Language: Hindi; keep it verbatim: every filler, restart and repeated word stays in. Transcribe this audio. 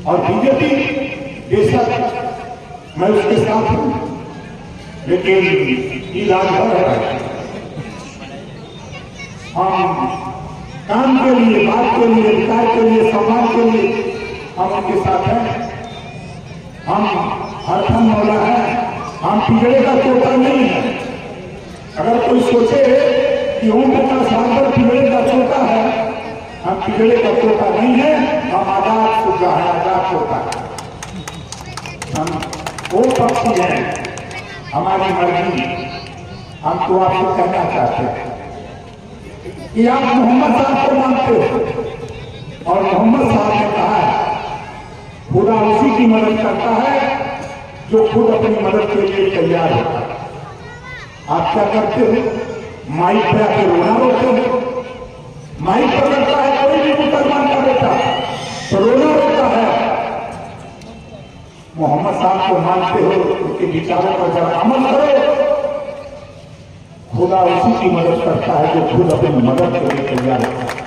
और बीजेपी बेशक मैं उसके साथ हूं, लेकिन ये राजभर है। हम काम के लिए, बात के लिए, विकास के लिए, सम्मान के लिए हम उनके साथ हैं। हम हरदम मौला है, हम पिछड़े का तोता नहीं है। अगर कोई सोचे कि ओम प्रकाश राजभर पिछड़े का तोता है, हम पिछड़े का तोता नहीं है, हम आजाद सुधा है, आजाद तोता है। हम वो पक्षी हैं, हमारी मर्जी। हम तो आपसे कहना चाहते हैं कि आप मोहम्मद साहब को मानते हो, और मोहम्मद साहब ने कहा है खुदा उसी की मदद करता है जो खुद अपनी मदद के लिए तैयार होता है। आप क्या करते हो? माइक पे आके रोना रोते हो। माइक पकड़ता है कोई भी मुसलमान का बेटा तो रोना रोता है। मोहम्मद साहब को मानते हो, उनके विचारों पर जरा अमल करो। खुदा उसी की मदद करता है जो खुद अपनी मदद के लिए तैयार होता है।